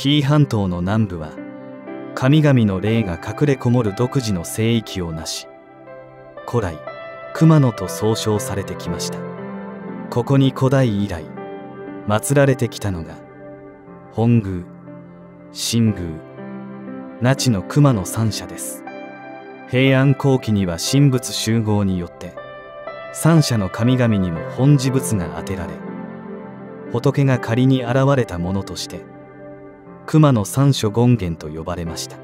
紀伊半島の南部は神々の霊が隠れこもる独自の聖域をなし、古来熊野と総称されてきました。ここに古代以来祀られてきたのが本宮、神宮、那智の熊野三社です。平安後期には神仏集合によって三社の神々にも本持仏が当てられ、仏が仮に現れたものとして熊野三所権現と呼ばれました。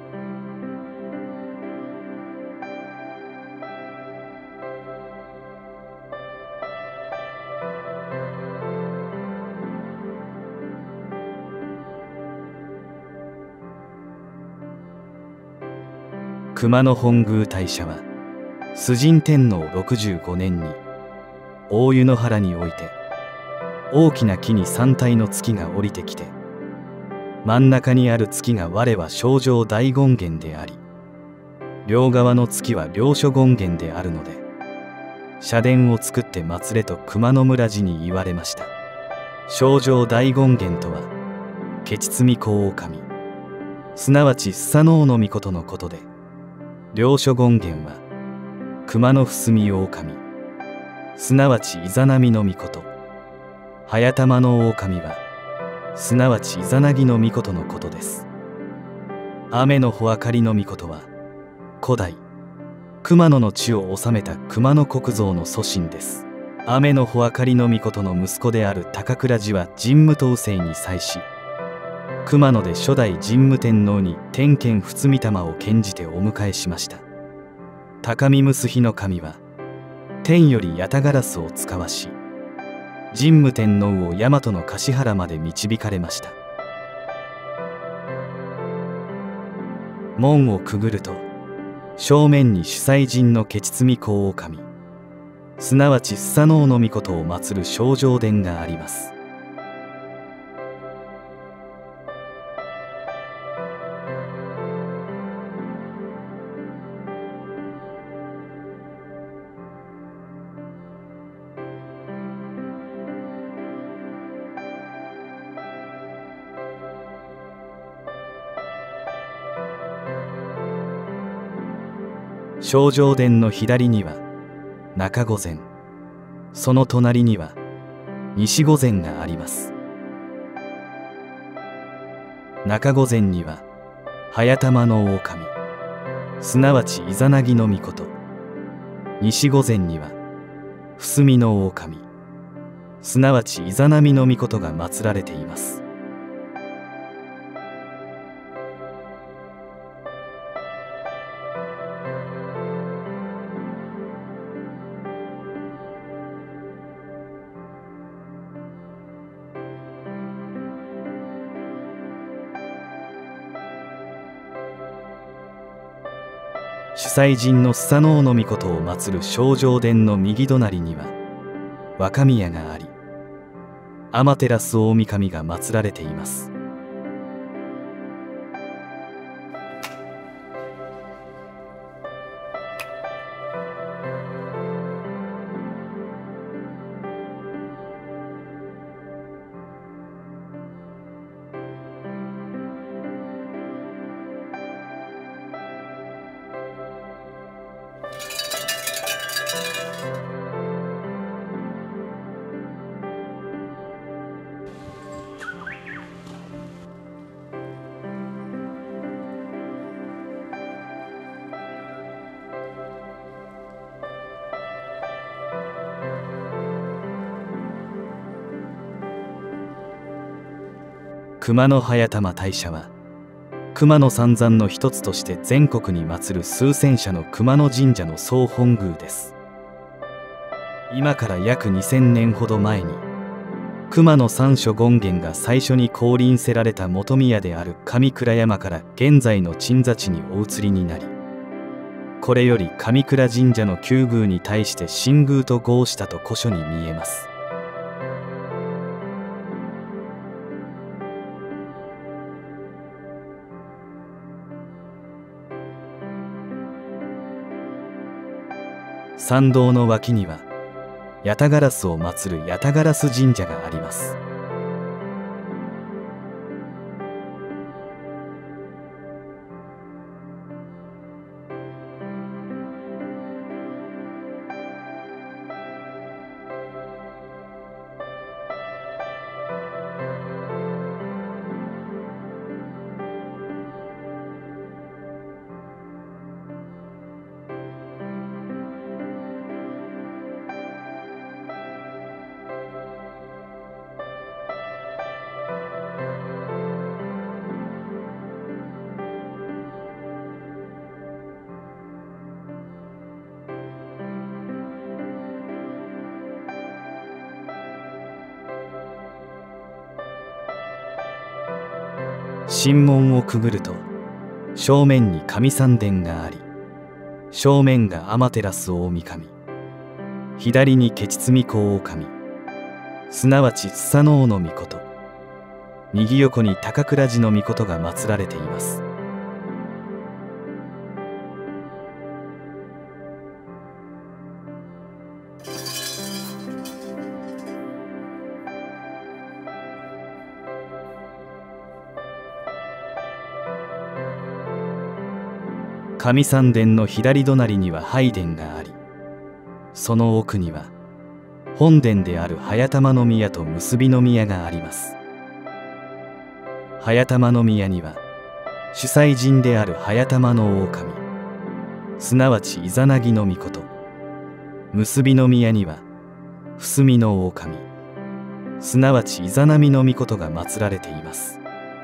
熊野本宮大社は崇神天皇65年に大湯の原において大きな木に3体の月が降りてきて、真ん中にある月が我は清浄大権現であり、両側の月は両所権現であるので、社殿を作って祀れと熊野村寺に言われました。清浄大権現とは化蟄公狼、すなわちスサノオノミコトのことで、両所権現は熊野伏見狼、すなわちイザナミのみこと、早玉の狼はすなわちイザナギのみことのことです。雨の穂あかりのみことは古代熊野の地を治めた熊野国蔵の祖神です。雨の穂あかりのみことの息子である高倉寺は神武統制に際し、熊野で初代神武天皇に天剣仏御霊を献じてお迎えしました。高見結日の神は天より八田烏を遣わし、神武天皇を大和の橿原まで導かれました。門をくぐると正面に主催神の化蟄公狼、すなわちスサノオノミコトを祀る清浄殿があります。清浄殿の左には中御前、その隣には西御前があります。中御前には早玉の狼、すなわちイザナギのみこと、西御前には伏見の狼、すなわちイザナミのみことが祀られています。主催神のスサノオノミコトを祀る清浄殿の右隣には若宮があり、天照大神が祀られています。熊野早玉大社は熊野三山の一つとして全国に祀る数千社の熊野神社の総本宮です。今から約2000年ほど前に熊野三所権現が最初に降臨せられた本宮である上倉山から現在の鎮座地にお移りになり、これより上倉神社の旧宮に対して新宮と号したと古書に見えます。参道の脇には八田烏を祀る八田烏神社があります。 神門をくぐると正面に上三殿があり、正面が天照大神、左にケチツミコ大神、すなわちスサノオノミコト、右横に高倉寺のミコトが祀られています。上三殿の左隣には拝殿があり、その奥には本殿である早玉宮と結び宮があります。早玉宮には主催神である早玉の大神、すなわちイザナギの御事、結び宮には伏見の大神、すなわちイザナミの御事が祀られています。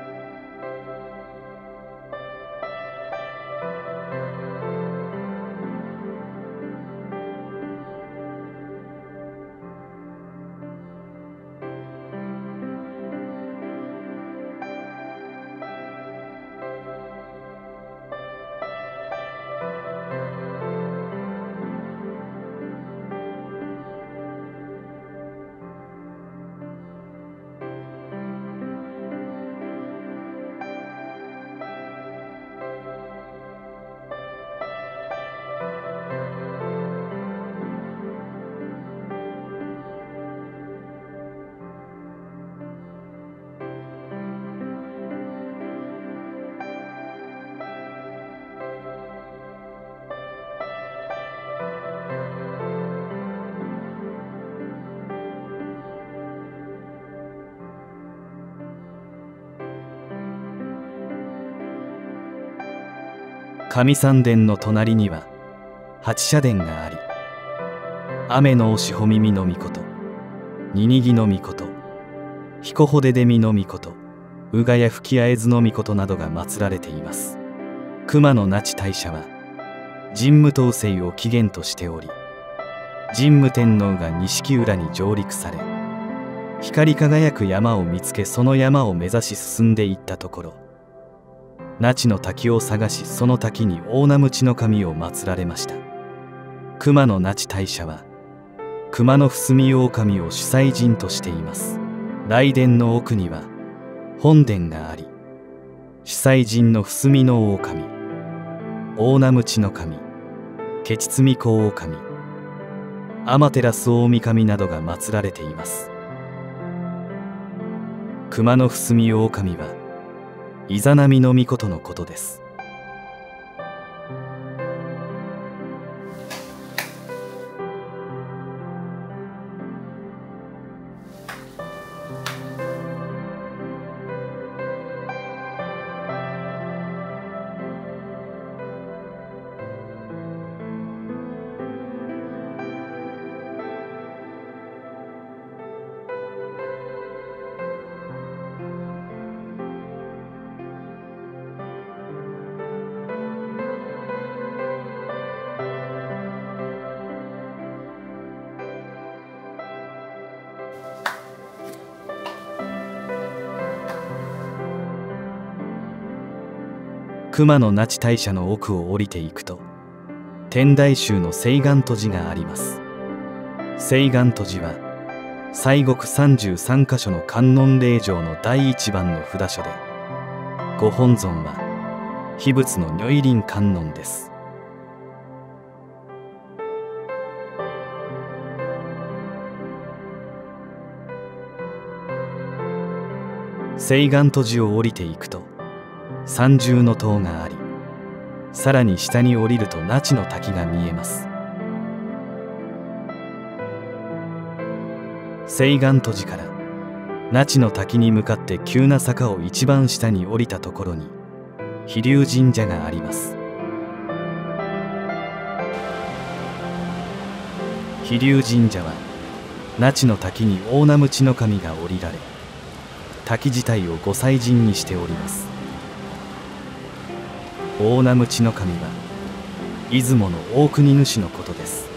上三殿の隣には八社殿があり、雨のおしほ耳の御事、ににぎの御事、彦穂出みの御事、宇賀や吹合図の御事などが祀られています。熊野那智大社は神武統制を起源としており、神武天皇が錦浦に上陸され、光り輝く山を見つけ、その山を目指し進んでいったところ、那智の滝を探し、その滝に大名鞭の神を祀られました。熊野那智大社は熊野伏見大神を主催神としています。雷殿の奥には本殿があり、主催神の伏見の大神、大名鞭の神、ケチツミコ大神、天照大神などが祀られています。熊野伏見大神はイザナミの御事のことです。熊野那智大社の奥を降りていくと、天台宗の清願途寺があります。清願途寺は西国33箇所の観音霊場の第一番の札所で、ご本尊は秘仏の如意輪観音です。清願途寺を降りていくと三重の塔があり、さらに下に降りると那智の滝が見えます。清願途寺から那智の滝に向かって急な坂を一番下に降りたところに飛龍神社があります。飛龍神社は那智の滝に大名鞭の神が降りられ、滝自体を御祭神にしております。大名鞭の神は出雲の大国主のことです。